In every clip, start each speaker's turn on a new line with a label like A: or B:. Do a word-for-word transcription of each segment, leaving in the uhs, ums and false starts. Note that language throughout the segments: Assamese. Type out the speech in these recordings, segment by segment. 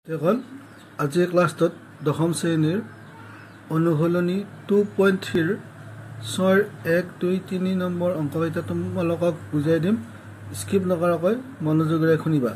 A: দেখল আজিৰ ক্লাছটোত দশম শ্ৰেণীৰ অনুশীলনী টু পইণ্ট থ্ৰীৰ ছয় এক দুই তিনি নম্বৰ অংককেইটা তোমালোকক বুজাই দিম। স্কিপ নকৰাকৈ মনোযোগেৰে শুনিবা।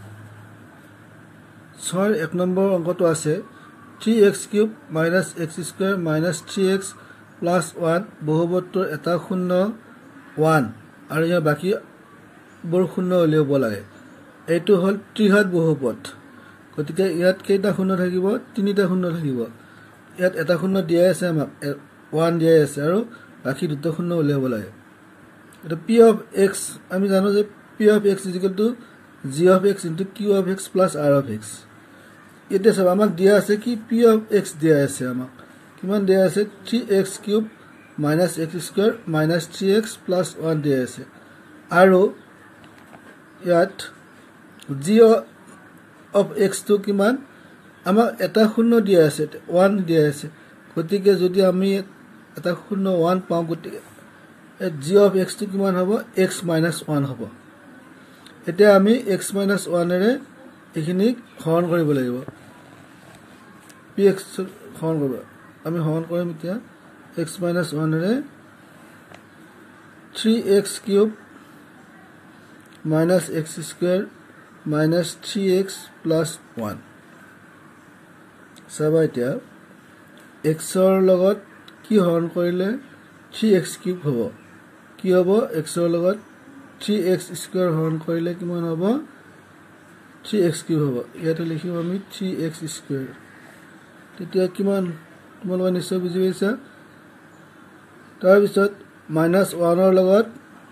A: ছয় এক নম্বৰ অংকটো আছে three x cube minus x square minus three x plus one বহুপদটোৰ এটা শূন্য ওৱান আৰু ইয়াৰ বাকীবোৰ শূন্য উলিয়াব লাগে। এইটো হ'ল ত্ৰিঘাত বহুপদ। গতিকে ইয়াত কেইটা শূন্য থাকিব? তিনিটা শূন্য থাকিব। ইয়াত এটা শূন্য দিয়াই আছে, আমাক ওৱান দিয়াই আছে আৰু বাকী দুটা শূন্য উলিয়াব লাগে। এটা পি অফ এক্স আমি জানো যে P of x is equal to G of x into Q of x plus R of x. এতিয়া চাব আমাক দিয়া আছে কি পি অফ এক্স দিয়া আছে, আমাক কিমান দিয়া আছে? Three x cube minus x square minus three x plus one দিয়া আছে আৰু ইয়াত জি অফ এক্সটো কিমান? আমাক এটা শূন্য দিয়া আছে, ওৱান দিয়া আছে। গতিকে যদি আমি এটা শূন্য ওৱান পাওঁ, গতিকে জি অফ এক্সটো কিমান হ'ব? এক্স মাইনাছ ওৱান হ'ব। এতিয়া আমি এক্স মাইনাছ ওৱানেৰে এইখিনিক হৰণ কৰিব লাগিব। পি এক্স হৰণ কৰিব, আমি হৰণ কৰিম এতিয়া এক্স মাইনাছ ওৱানেৰে three x cube minus x square minus three x plus one. চাবা এতিয়া এক্সৰ লগত কি হৰণ কৰিলে থ্ৰী এক্স কিউব হ'ব? কি হ'ব? এক্সৰ লগত থ্ৰী এক্স স্কুৱেৰ হৰণ কৰিলে কিমান হ'ব? থ্ৰী এক্স কিউব হ'ব। ইয়াতে লিখিম আমি থ্ৰী এক্স স্কুৱেৰ। তেতিয়া কিমান তোমালোকে নিশ্চয় বুজি পাইছা। তাৰপিছত মাইনাছ ওৱানৰ লগত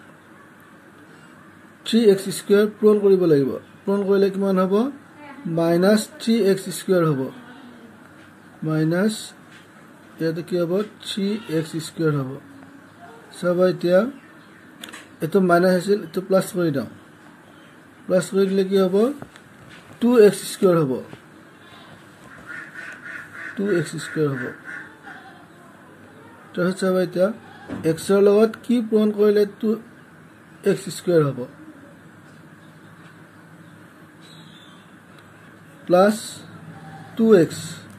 A: থ্ৰী এক্স স্কুৱেৰ পূৰণ কৰিব লাগিব। পূৰণ কৰিলে কিমান হ'ব? মাইনাছ থ্ৰী এক্স স্কুৱেৰ হ'ব। মাইনাছ ইয়াতে কি হ'ব? থ্ৰী এক্স স্কুৱেৰ হ'ব। চাবা এতিয়া এইটো মাইনাছ আছিল, এইটো প্লাছ কৰি দিওঁ। প্লাছ কৰি দিলে কি হ'ব? টু এক্স স্কুৱেৰ হ'ব। টু এক্স স্কুৱেৰ হ'ব। তাৰপিছত চাবা এতিয়া এক্সৰ লগত কি পূৰণ কৰিলে টু এক্স স্কুৱেৰ হ'ব? Plus two x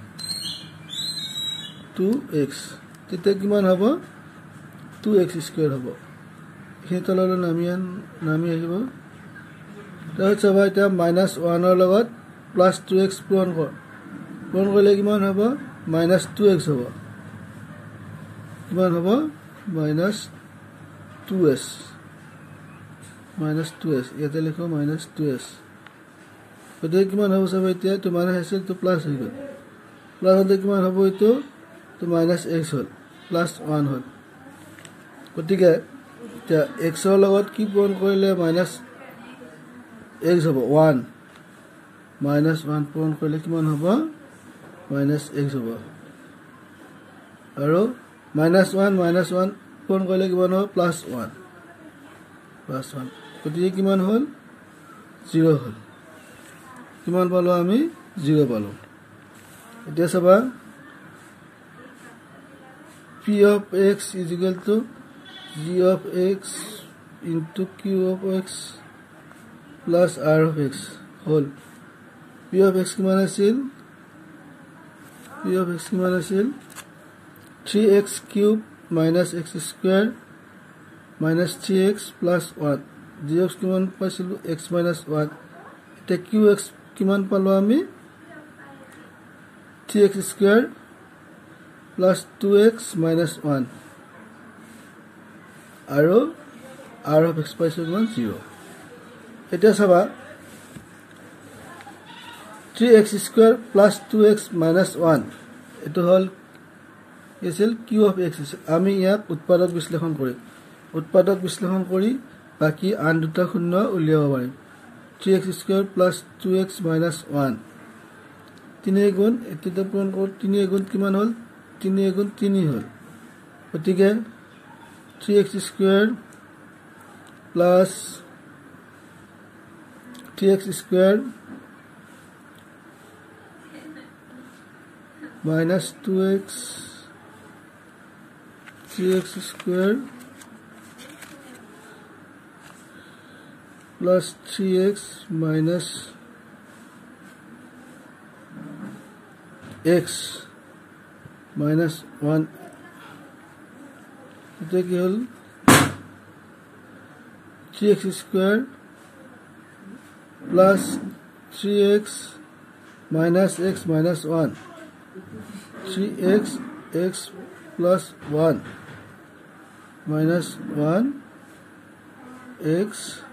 A: two x তেতিয়া কিমান হ'ব? টু এক্স স্কুৱেৰ হ'ব। সেই তললৈ নামি নামি আহিব। তাৰপিছত চাবা এতিয়া মাইনাছ ওৱানৰ লগত প্লাছ টু এক্স পূৰণ কৰ। পূৰণ কৰিলে কিমান হ'ব? মাইনাছ টু এক্স হ'ব। কিমান হ'ব? Minus two x minus two x ইয়াতে লিখো মাইনাছ টু এছ। গতিকে কিমান হ'ব? চাব এতিয়া এইটো মাইনাছ আছিল, এইটো প্লাছ হৈ গ'ল। প্লাছ হ'লে কিমান হ'ব? এইটো এইটো মাইনাছ এক্স হ'ল, প্লাছ ওৱান হ'ল। গতিকে এতিয়া এক্সৰ লগত কি পূৰণ কৰিলে মাইনাছ এক্স হ'ব? ওৱান। মাইনাছ ওৱান পূৰণ কৰিলে কিমান হ'ব? মাইনাছ এক্স হ'ব। আৰু মাইনাছ ওৱান মাইনাছ ওৱান পূৰণ কৰিলে কিমান হ'ব? Plus one plus one. গতিকে কিমান হ'ল? জিৰ' হ'ল। কিমান পালোঁ আমি? জিৰ' পালোঁ। এতিয়া চাবা p of x is equal to G of x into Q of x plus R of x হ'ল। পি অফ এক্স কিমান আছিল? পি অফ এক্স কিমান আছিল? Three x cube minus x square minus three x plus one. G x কিমান পাইছিলোঁ? X minus one. এতিয়া কিউ এক্স কিমান পালোঁ আমি? Three x square plus two x minus one আৰু আৰ অফ এক্স পাইছোঁ কিমান? জিৰ'। এতিয়া চাবা three x square plus two x minus one এইটো হ'ল কি আছিল? কিউ অফ এক্স আছিল। আমি ইয়াক উৎপাদক বিশ্লেষণ কৰিম। উৎপাদক বিশ্লেষণ কৰি বাকী আন দুটা শূন্য উলিয়াব পাৰিম। Three x square plus two x minus one তিনি গুণ এইটোতে পূৰণ কৰোঁ। তিনি গুণ কিমান হ'ল? তিনি গুণ তিনি হ'ল। গতিকে three x square plus three x square minus two x three x square plus three x minus x minus one এতিয়া কি হল three x square plus three x minus x minus one three x x plus one minus one x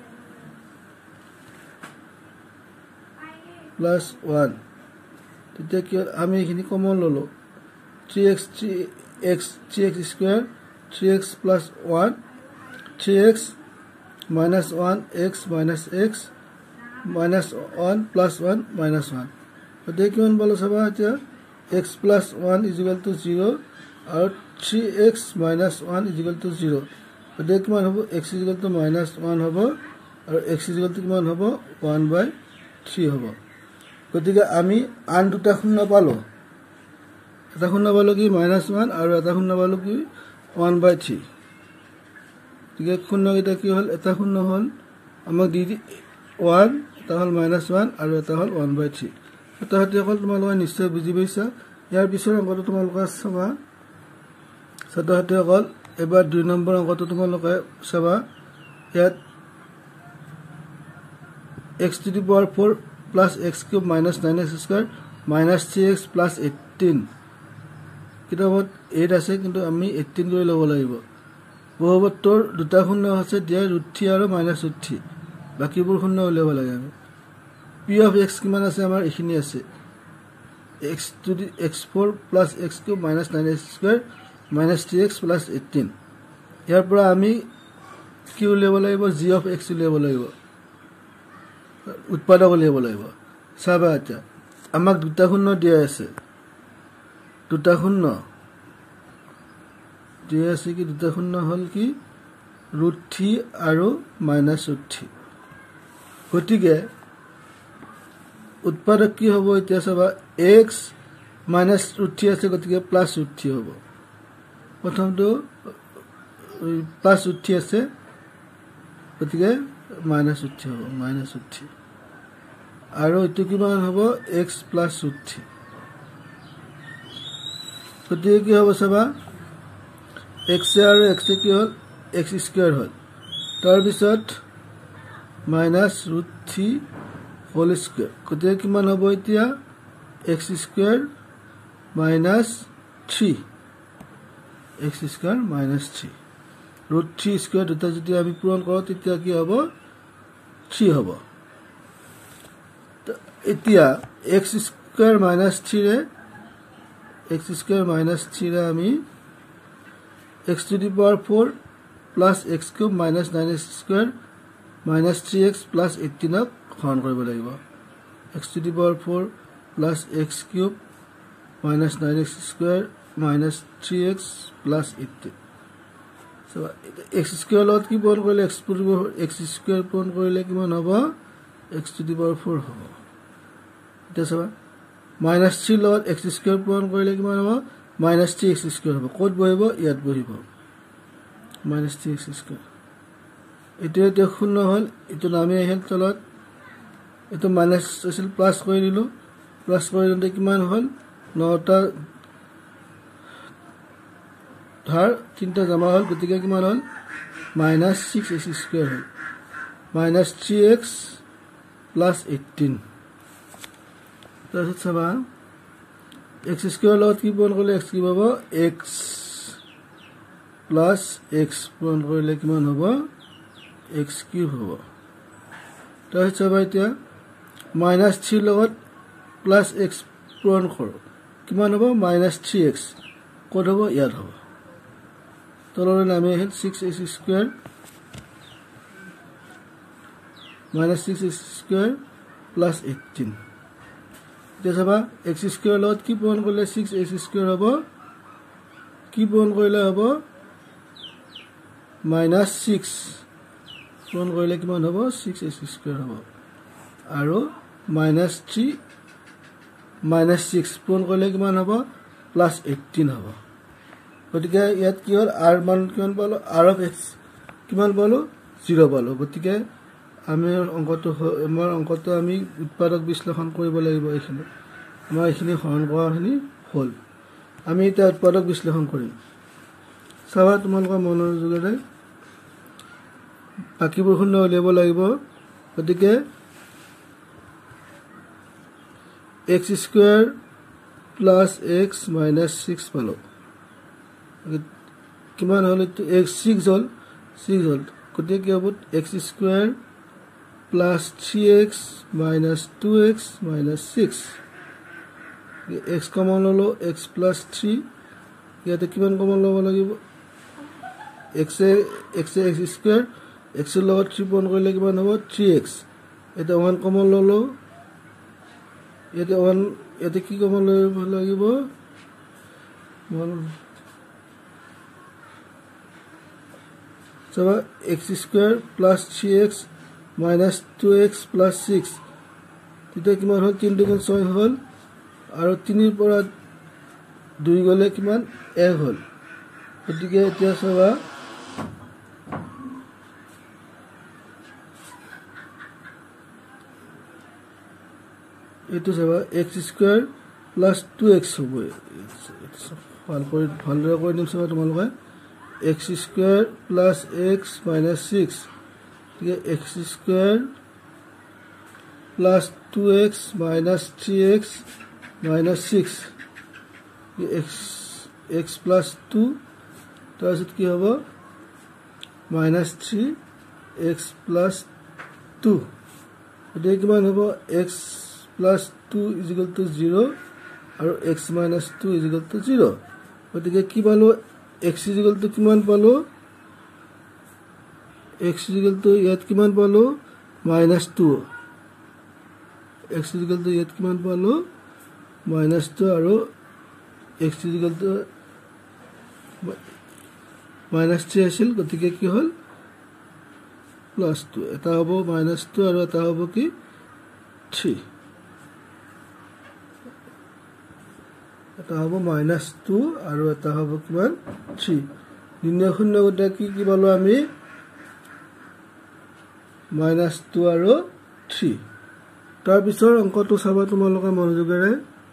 A: plus one তেতিয়া কি আমি এখিনি কমন ললো three x three x three x square three x plus one three x minus one x minus x minus one plus one minus one তেতিয়া কিমান পালো চাবা এতিয়া x plus one is equal to zero আৰু three x minus one is equal to zero তেতিয়া কিমান হ'ব x is equal to minus one হ'ব আৰু x is equal to কিমান হ'ব one by three হ'ব গতিকে আমি আন দুটা শূন্য পালো এটা শূন্য পালো কি minus one আৰু এটা শূন্য পালো কি one by three গতিকে শূন্য এটা কি হল এটা শূন্য হল আমাক দি one এটা হল minus one আৰু এটা হল one by three এটা হতে হল তোমালোকে নিশ্চয় বুজি পাইছা ইয়াৰ পিছৰ অংকটো তোমালোকে চাবা সাত হতে হল এবাৰ দুই নম্বৰ অংকটো তোমালোকে চাবা ইয়াত x to the power four plus x cube minus nine x square minus three x plus eighteen কিতাবত eight আছে কিন্তু আমি eighteen কৰি লব লাগিব বহুবত্তৰ দুটা শূন্য আছে দিয়া root three আৰু minus root three বাকিবোৰ শূন্য উলিয়াব লাগে আমি p of x কিমান আছে আমাৰ এখিনি আছে x to the x four plus x cube minus nine x square minus three x plus eighteen ইয়াৰ পৰা আমি কি উলিয়াব লাগিব g of x উলিয়াব লাগিব উৎপাদক উলিয়াব লাগিব চাবা এতিয়া আমাক দুটা শূন্য দিয়া আছে দুটা শূন্য দিয়া আছে কি দুটা শূন্য হল কি root three আৰু minus root three গতিকে উৎপাদক কি হ'ব এতিয়া চাবা x minus root three আছে গতিকে plus root three হ'ব প্ৰথমটো plus root three আছে গতিকে minus root three হ'ব minus root three আৰু এটো কিমান হ'ব x plus root three গতিকে কি হ'ব চাবা x আৰু x কি হল x square হল তাৰ পিছত minus root three whole square গতিকে কিমান হ'ব এতিয়া x square minus three x square minus three root three square দুটা যদি আমি পূৰণ কৰো তেতিয়া কি হ'ব three হ'ব এতিয়া x square minus three ৰে x square minus three ৰে আমি x to the power four plus x cube minus nine x square minus three x plus eighteen ক হৰণ কৰিব লাগিব x to the power four plus x cube minus nine x square minus three x plus eighteen so x square lot কি পূৰণ কৰিলে x x square পূৰণ কৰিলে কিমান হ'ব x to the power four হ'ব এটা চাবা minus three lot x square পূৰণ কৰিলে কিমান হ'ব minus three x square হ'ব কত বহিব ইয়াত বহিব minus three x square এটা এটা শূন্য হল এটো নামে আহিল তলত এটো মাইনাস আছিল প্লাস কৰি দিলো প্লাস কৰি দিলে কিমান হল নটা ধৰ তিনটা জমা হল গতিকে কিমান হল minus six x square হল minus three x plus eighteen তাৰপিছত চাবা x square লগত কি পূৰণ কৰিলে x কি পাব x plus x পূৰণ কৰিলে কিমান হ'ব x cube হ'ব তাৰপিছত চাবা এতিয়া minus three লগত plus x পূৰণ কৰো কিমান হ'ব minus three x কত হ'ব ইয়াত হ'ব তললৈ নামি আহিল six x square minus six x square plus eighteen এতিয়া চাবা x square লগত কি পূৰণ কৰিলে six x square হ'ব কি পূৰণ কৰিলে হ'ব minus six পূৰণ কৰিলে কিমান হ'ব six x square হ'ব আৰু minus three minus six পূৰণ কৰিলে কিমান হ'ব plus eighteen হ'ব গতিকে ইয়াত কি হ'ল r মান কিমান পালো r of x কিমান পালো zero পালো গতিকে আমি অংকটো আমাৰ অংকটো আমি উৎপাদক বিশ্লেষণ কৰিব লাগিব এখানে আমাৰ এইখিনি হৰণ কৰাখিনি হ'ল আমি এতিয়া উৎপাদক বিশ্লেষণ কৰিম চাবা তোমালোকৰ মনোযোগেৰে বাকিবোৰ শূন্য উলিয়াব লাগিব গতিকে x square plus x minus six পালো কিমান হল এটো x six হল six হল গতিকে কি হ'ব x square plus three x minus two x minus six x common ললো x plus three ইয়াতে কিমান কমন লব লাগিব x এ x এ x স্কয়াৰ x এর লগত three পূৰণ কৰিলে কিমান হ'ব three x এটা one কমন ললো ইয়াতে one ইয়াতে কি কমন লব লাগিব মন সবা x square plus three x minus two x plus six তেতিয়া কিমান হ'ল three দুগুণ six হ'ল আৰু three ৰ পৰা two গলে কিমান one হ'ল গতিকে এতিয়া সবা এটো সবা x square plus two x হ'ব ভাল কৰি ভালদৰে কৰি দিম সবা তোমালোকে x square plus x minus six ঠিক x square plus two x minus three x minus six x x plus two তাৰপিছত কি হ'ব minus three x plus two এতিয়া কিমান হ'ব x plus two is equal to zero আৰু x minus two is equal to zero গতিকে কি পালো x is equal to কিমান পালো x is equal to ইয়াত কিমান পালো minus two x is equal to ইয়াত কিমান পালো minus two আৰু x is equal to minus three আছিল গতিকে কি হল plus two এটা হ'ব minus two আৰু এটা হ'ব কি three এটা হ'ব minus two আৰু এটা হ'ব কিমান three নিৰ্ণয় শূন্য গটা কি কি পালো আমি minus two আৰু three তাৰ পিছৰ অংকটো চাবা তোমালোকে মনোযোগেৰে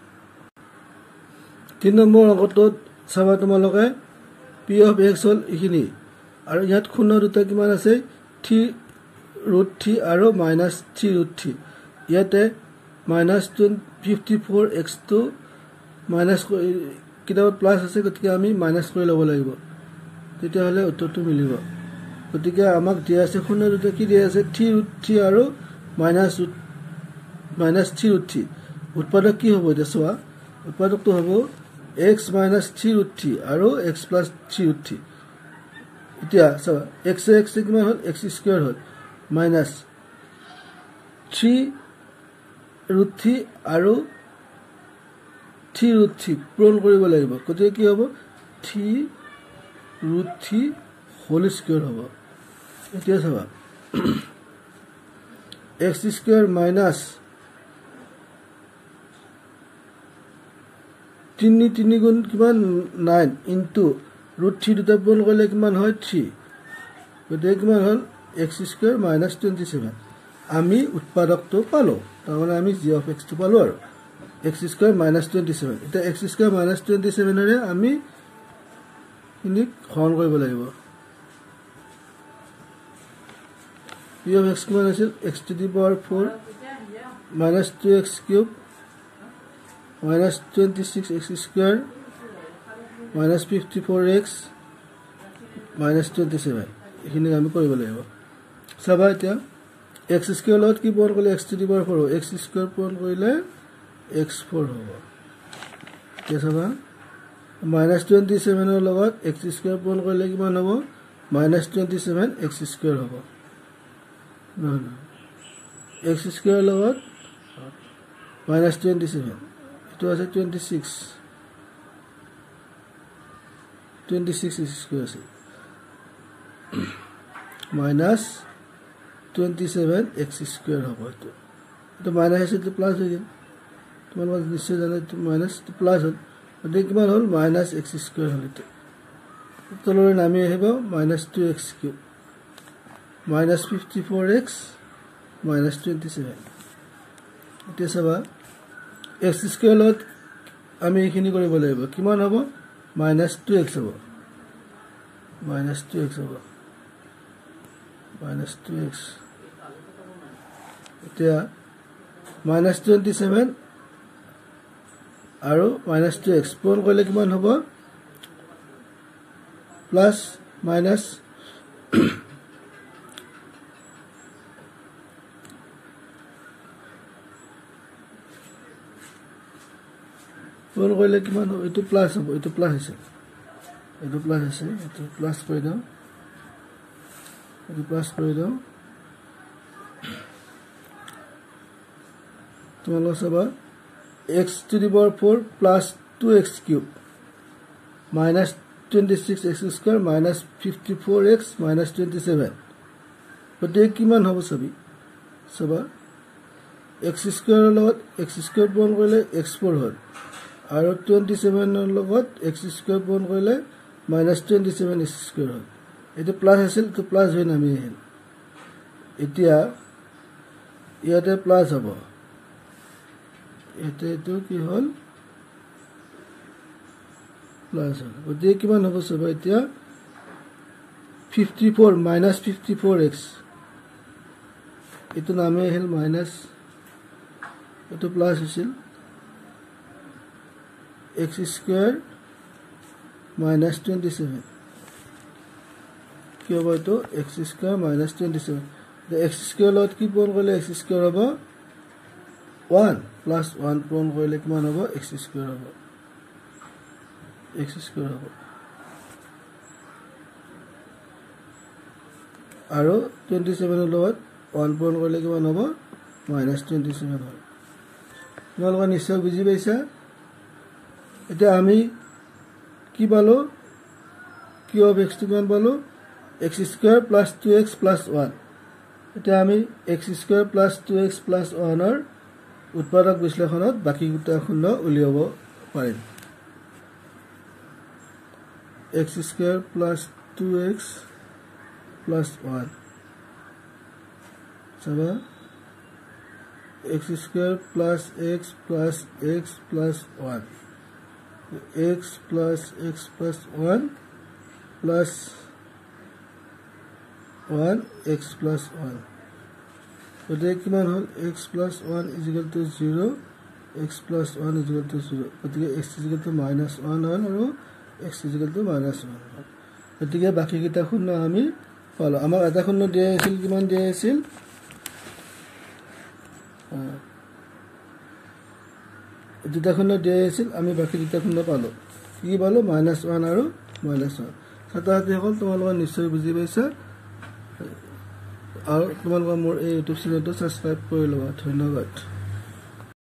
A: তিন নম্বৰ অংকটোত চাবা তোমালোকে p of x হল ইখিনি আৰু ইয়াত শূন্য দুটা কিমান আছে three root three আৰু minus three root three ইয়াতে minus fifty-four x to minus কিতাবত প্লাস আছে গতিকে আমি মাইনাস কৰি লব লাগিব তেতিয়া হলে উত্তৰটো মিলিব গতিকে আমাক দিয়া আছে শূন্য দুটা কি দিয়া আছে three root three আৰু minus minus three root three উৎপাদক কি হ'ব এটা চোৱা উৎপাদকটো হ'ব x minus three root three আৰু x plus three root three এতিয়া চোৱা x x কিমান হ'ল x স্কয়াৰ হ'ল minus three root three আৰু three root three পূৰণ কৰিব লাগিব গতিকে কি হ'ব three root three whole square হ'ব এতিয়া চাবা x square minus three three গুণ কিমান nine into root three দুটা পূৰণ কৰিলে কিমান হয় three গতিকে কিমান হ'ল x square minus twenty-seven আমি উৎপাদকটো পালো তাৰমানে আমি g of x টো পালো আৰু x square minus twenty-seven এটা x square minus twenty-seven ৰে আমি ইনি হৰণ কৰিব লাগিব p of x কিমান আছিল x to the power four minus two x cube minus twenty-six x square minus fifty-four x minus twenty-seven ইখিনি আমি কৰিব লাগিব চাবা এতিয়া x square লগত কি পূৰণ কৰিলে x to the power four x square পূৰণ কৰিলে x four হ'ব এতিয়া চাবা minus twenty-seven ৰ লগত x square পূৰণ কৰিলে কিমান হ'ব minus twenty-seven x square হ'ব নহয় x square লগত minus twenty-seven এটো আছে twenty-six twenty-six x square আছে minus twenty-seven x square হ'ব এটো এটো minus আছে তো প্লাস হৈ গেল তোমালোক নিশ্চয় জানে তো minus তো প্লাস হ'ল গতিকে কিমান হ'ল minus x square হ'ল এটো তলৰে নামি আহিব minus two x cube minus fifty-four x minus twenty-seven এতিয়া চাবা এক্স স্কুৱেৰ লগত আমি এইখিনি কৰিব লাগিব কিমান হ'ব মাইনাছ টু এক্স হ'ব মাইনাছ টু এক্স হ'ব মাইনাছ টু এক্স এতিয়া মাইনাছ টুৱেণ্টি ছেভেন আৰু মাইনাছ টু এক্স পূৰণ কৰিলে কিমান হ'ব প্লাছ মাইনাছ পূৰণ কৰিলে কিমান হ'ব এইটো প্লাছ হ'ব এইটো প্লাছ হৈছে এইটো প্লাছ হৈছে এইটো প্লাছ কৰি দিওঁ এইটো প্লাছ কৰি দিওঁ তোমালোকে চাবা x to the power four plus two x cube minus twenty six x square minus fifty four x minus twenty seven গতিকে কিমান হ'ব চাবি চাবা এক্স স্কুৱেৰৰ লগত এক্স স্কুৱেৰ পূৰণ কৰিলে এক্স ফ'ৰ হ'ল আৰু টুৱেণ্টি ছেভেনৰ লগত এক্স স্কুৱেৰ পূৰণ কৰিলে minus twenty seven x square হ'ল এইটো প্লাছ আছিল এইটো প্লাছ হৈ নামি আহিল এতিয়া ইয়াতে প্লাছ হ'ব ইয়াতে এইটো কি হ'ল প্লাছ হ'ল গতিকে কিমান হ'ব চাবা এতিয়া fifty four minus fifty four x এইটো নামি আহিল মাইনাছ এইটো প্লাছ হৈছিল x square minus twenty seven কি হ'ব এইটো x square minus twenty seven x square লগত কি পূৰণ কৰিলে এক্স স্কুৱেৰ হ'ব ওৱান প্লাছ ওৱান পূৰণ কৰিলে কিমান হ'ব এক্স স্কুৱেৰ হ'ব এক্স স্কুৱেৰ হ'ব আৰু টুৱেণ্টি ছেভেনৰ লগত ওৱান পূৰণ কৰিলে কিমান হ'ব মাইনাছ টুৱেণ্টি ছেভেন হয় তোমালোকে নিশ্চয় বুজি পাইছা এতিয়া আমি কি পালোঁ কিউ অফ এক্সটো কিমান পালোঁ x square plus two x plus one এতিয়া আমি x square plus two x plus ওৱানৰ উৎপাদক বিশ্লেষণত বাকী গোটা শূন্য উলিয়াব পাৰিম x square plus two x plus one চাবা x square plus x plus x plus one x plus x plus one plus one x plus one গতিকে কিমান হ'ল x plus one is equal to zero x plus one is equal to zero গতিকে x is equal to minus one হ'ল আৰু x is equal to minus one হ'ল গতিকে বাকীকেইটা শূন্য আমি পালোঁ আমাক এটা শূন্য দিয়া আছিল কিমান দিয়া আছিল দুটা শূন্য দিয়া আছিল আমি বাকী দুটা শূন্য পালোঁ কি পালোঁ মাইনাছ ওৱান আৰু মাইনাছ ওৱান ছাত্ৰ ছাত্ৰীসকল তোমালোকে নিশ্চয় বুজি পাইছা আৰু তোমালোকে মোৰ এই ইউটিউব চেনেলটো ছাবস্ক্ৰাইব কৰি ল'বা ধন্যবাদ।